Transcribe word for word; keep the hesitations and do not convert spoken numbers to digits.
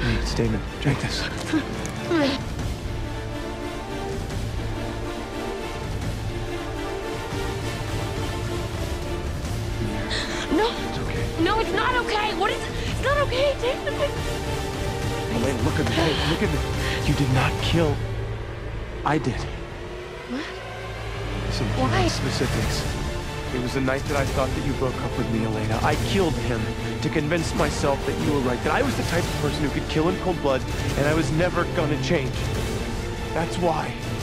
Hey, it's Damon. Drink this. No. It's okay. No, it's not okay. What is it? It's not okay, Damon. Elena, look at me. Hey, look at me. You did not kill. I did. What? Listen, Why? Why? Specifics. It was the night that I thought that you broke up with me, Elena. I killed him to convince myself that you were right, that I was the type of person who could kill in cold blood, and I was never gonna change. That's why.